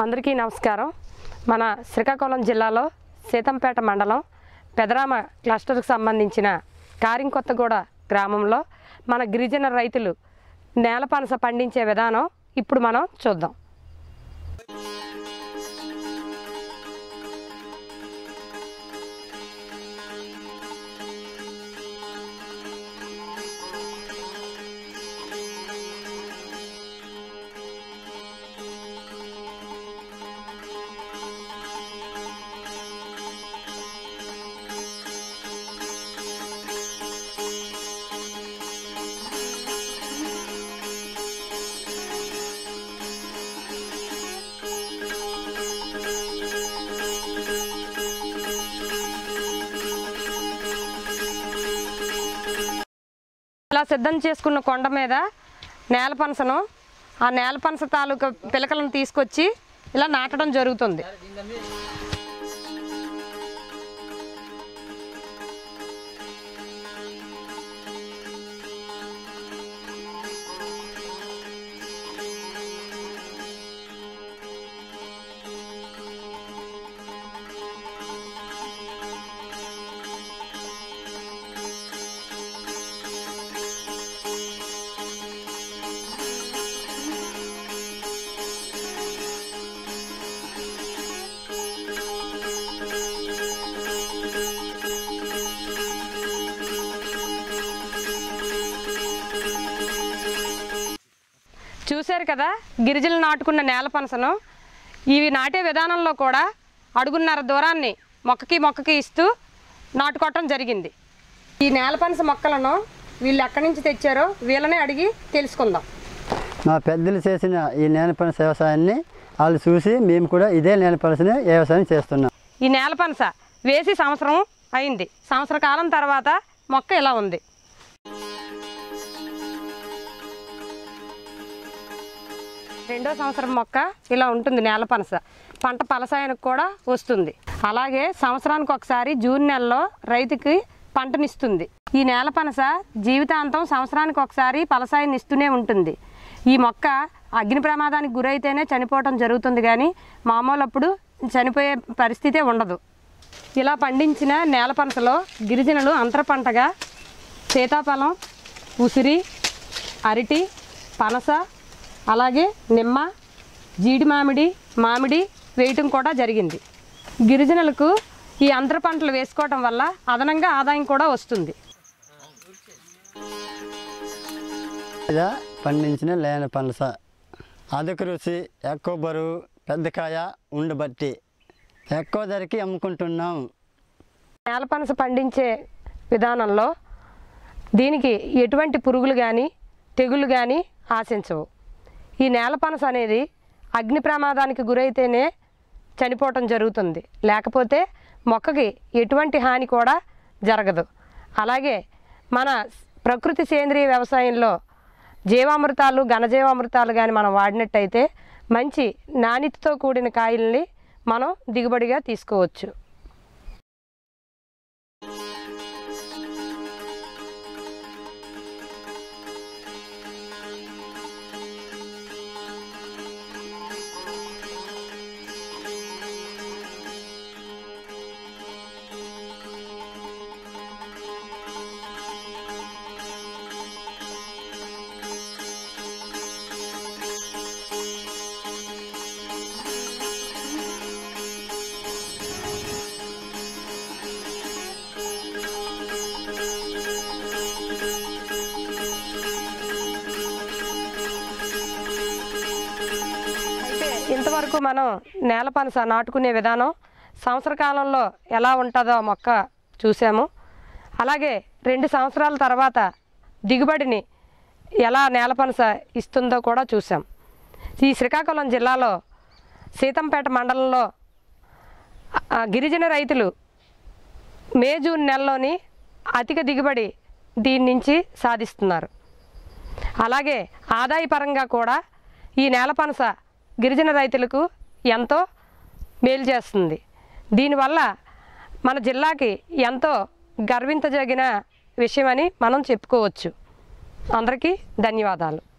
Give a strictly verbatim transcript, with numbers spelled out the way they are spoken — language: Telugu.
అందరికీ నమస్కారం. మన శ్రీకాకుళం జిల్లాలో సీతంపేట మండలం పెదరామ క్లస్టర్కి సంబంధించిన కారింకొత్తగూడ గ్రామంలో మన గిరిజన రైతులు నేలపనస పండించే విధానం ఇప్పుడు మనం చూద్దాం. ఇలా సిద్ధం చేసుకున్న కొండ మీద నేలపనసను ఆ నేలపనస తాలూకా పిలకలను తీసుకొచ్చి ఇలా నాటడం జరుగుతుంది. చూశారు కదా గిరిజనులు నాటుకున్న నేలపనసను. ఇవి నాటే విధానంలో కూడా అడుగున్నర దూరాన్ని మొక్కకి మొక్కకి ఇస్తూ నాటుకోవటం జరిగింది. ఈ నేలపనస మొక్కలను వీళ్ళు ఎక్కడి నుంచి తెచ్చారో వీళ్ళనే అడిగి తెలుసుకుందాం. మా పెద్దలు చేసిన ఈ నేలపనస వ్యవసాయాన్ని వాళ్ళు చూసి మేము కూడా ఇదే నేలపనసని వ్యవసాయం చేస్తున్నాం. ఈ నేలపనస వేసి సంవత్సరం అయింది. సంవత్సర కాలం తర్వాత మొక్క ఇలా ఉంది. రెండో సంవత్సరం మొక్క ఇలా ఉంటుంది. నేలపనస పంట పలసాయానికి కూడా వస్తుంది. అలాగే సంవత్సరానికి ఒకసారి జూన్ నెలలో రైతుకి పంటనిస్తుంది. ఈ నేలపనస జీవితాంతం సంవత్సరానికి ఒకసారి పలసాయాన్ని ఇస్తూనే ఉంటుంది. ఈ మొక్క అగ్ని ప్రమాదానికి గురైతేనే చనిపోవటం జరుగుతుంది, కానీ మామూలు అప్పుడు చనిపోయే పరిస్థితే ఉండదు. ఇలా పండించిన నేలపనసలో గిరిజనులు అంతర పంటగా సీతాఫలం, ఉసిరి, అరటి, పనస, అలాగే నిమ్మ, జీడి మామిడి, మామిడి వేయటం కూడా జరిగింది. గిరిజనులకు ఈ అంతర పంటలు వేసుకోవటం వల్ల అదనంగా ఆదాయం కూడా వస్తుంది. పండించిన లేని పనస అధిక రుచి, ఎక్కువ బరువు, పెద్ద కాయ ఉండబట్టి ఎక్కువ ధరకి అమ్ముకుంటున్నాం. నేలపనస పండించే విధానంలో దీనికి ఎటువంటి పురుగులు కానీ తెగుళ్ళు కానీ ఆశించవు. ఈ నేలపనస అనేది అగ్ని ప్రమాదానికి గురైతేనే చనిపోవటం జరుగుతుంది, లేకపోతే మొక్కకి ఎటువంటి హాని కూడా జరగదు. అలాగే మన ప్రకృతి సేంద్రియ వ్యవసాయంలో జీవామృతాలు, ఘనజీవామృతాలు కానీ మనం వాడినట్టయితే మంచి నాణ్యతతో కూడిన కాయల్ని మనం దిగుబడిగా తీసుకోవచ్చు. ఇంతవరకు మనం నేలపనస నాటుకునే విధానం, సంవత్సర కాలంలో ఎలా ఉంటుందో మొక్క చూసాము. అలాగే రెండు సంవత్సరాల తర్వాత దిగుబడిని ఎలా నేలపనస ఇస్తుందో కూడా చూసాం. ఈ శ్రీకాకుళం జిల్లాలో సీతంపేట మండలంలో గిరిజన రైతులు మే జూన్ నెలలోని అధిక దిగుబడి దీని నుంచి సాధిస్తున్నారు. అలాగే ఆదాయపరంగా కూడా ఈ నేలపనస గిరిజన రైతులకు ఎంతో మేలు చేస్తుంది. దీనివల్ల మన జిల్లాకి ఎంతో గర్వించదగిన విషయమని మనం చెప్పుకోవచ్చు. అందరికీ ధన్యవాదాలు.